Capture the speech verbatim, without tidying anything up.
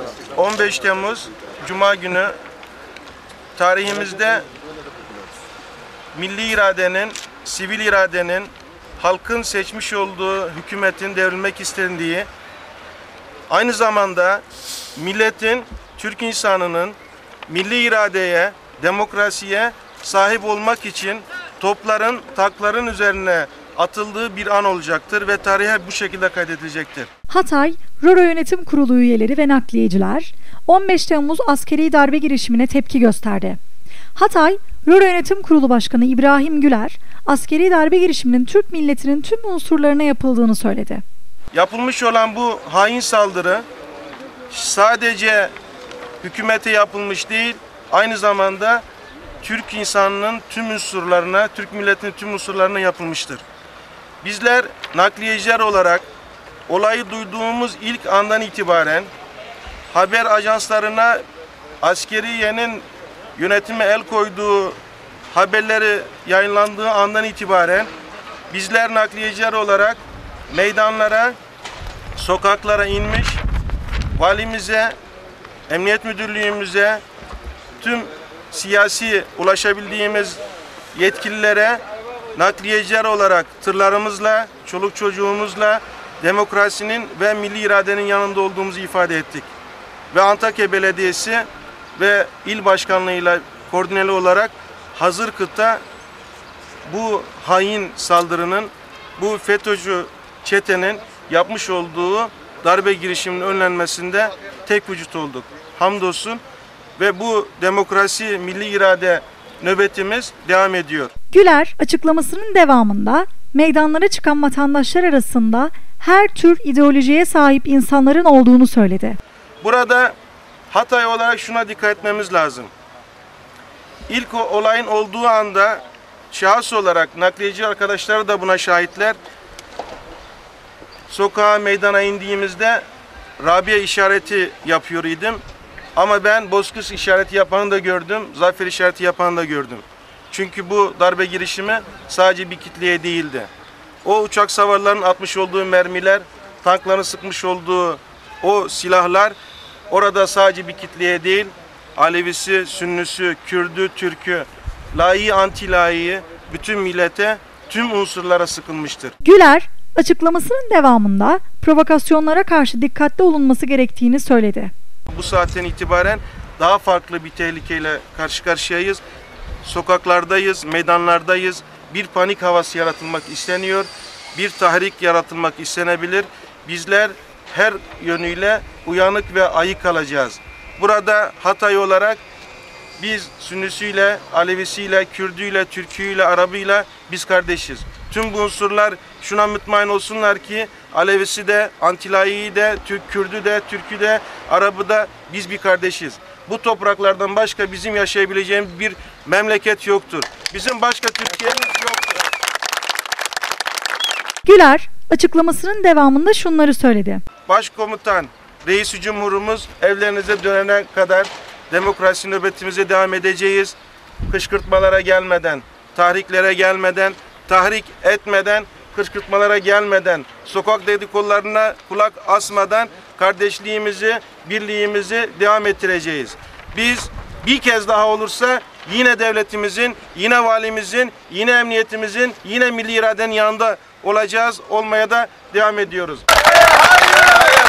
on beş Temmuz Cuma günü tarihimizde milli iradenin, sivil iradenin, halkın seçmiş olduğu hükümetin devrilmek istendiği, aynı zamanda milletin, Türk insanının milli iradeye, demokrasiye sahip olmak için topların, tankların üzerine atıldığı bir an olacaktır ve tarihe bu şekilde kaydedilecektir. Hatay, RORO Yönetim Kurulu üyeleri ve nakliyeciler on beş Temmuz askeri darbe girişimine tepki gösterdi. Hatay, RORO Yönetim Kurulu Başkanı İbrahim Güler, askeri darbe girişiminin Türk milletinin tüm unsurlarına yapıldığını söyledi. Yapılmış olan bu hain saldırı sadece hükümete yapılmış değil, aynı zamanda Türk insanının tüm unsurlarına, Türk milletinin tüm unsurlarına yapılmıştır. Bizler nakliyeciler olarak olayı duyduğumuz ilk andan itibaren haber ajanslarına askeriyenin yönetime el koyduğu haberleri yayınlandığı andan itibaren bizler nakliyeciler olarak meydanlara, sokaklara inmiş, valimize, emniyet müdürlüğümüze, tüm siyasi ulaşabildiğimiz yetkililere nakliyeciler olarak tırlarımızla, çoluk çocuğumuzla demokrasinin ve milli iradenin yanında olduğumuzu ifade ettik. Ve Antakya Belediyesi ve il başkanlığıyla koordineli olarak Hazırkıt'ta bu hain saldırının, bu FETÖ'cü çetenin yapmış olduğu darbe girişiminin önlenmesinde tek vücut olduk. Hamdolsun ve bu demokrasi, milli irade nöbetimiz devam ediyor. Güler açıklamasının devamında meydanlara çıkan vatandaşlar arasında her tür ideolojiye sahip insanların olduğunu söyledi. Burada Hatay olarak şuna dikkat etmemiz lazım. İlk olayın olduğu anda şahıs olarak nakliyeci arkadaşlar da buna şahitler. Sokağa, meydana indiğimizde Rabia işareti yapıyor idim. Ama ben Bozkır işareti yapanı da gördüm, zafer işareti yapanı da gördüm. Çünkü bu darbe girişimi sadece bir kitleye değildi. O uçak savarlarının atmış olduğu mermiler, tankların sıkmış olduğu o silahlar orada sadece bir kitleye değil, Alevisi, Sünnüsü, Kürdü, Türkü, layığı, anti-layığı bütün millete, tüm unsurlara sıkılmıştır. Güler açıklamasının devamında provokasyonlara karşı dikkatli olunması gerektiğini söyledi. Bu saatten itibaren daha farklı bir tehlikeyle karşı karşıyayız. Sokaklardayız, meydanlardayız. Bir panik havası yaratılmak isteniyor. Bir tahrik yaratılmak istenebilir. Bizler her yönüyle uyanık ve ayık kalacağız. Burada Hatay olarak biz Sünnüsüyle, Alevisiyle, Kürdüyle, Türküyle, Arabıyla biz kardeşiz. Tüm bu unsurlar şuna mutmain olsunlar ki Alevisi de, Antilayı de, Türk, Kürdü de, Türkü de, Arabı da biz bir kardeşiz. Bu topraklardan başka bizim yaşayabileceğimiz bir memleket yoktur. Bizim başka Türkiye'miz yoktur. Güler açıklamasının devamında şunları söyledi. Başkomutan, Reis-i Cumhurumuz evlerinize dönene kadar demokrasi nöbetimize devam edeceğiz. Kışkırtmalara gelmeden, tahriklere gelmeden, tahrik etmeden, kışkırtmalara gelmeden, sokak dedikodularına kulak asmadan kardeşliğimizi, birliğimizi devam ettireceğiz. Biz bir kez daha olursa yine devletimizin, yine valimizin, yine emniyetimizin, yine milli iradenin yanında olacağız, olmaya da devam ediyoruz. Hayır, hayır, hayır.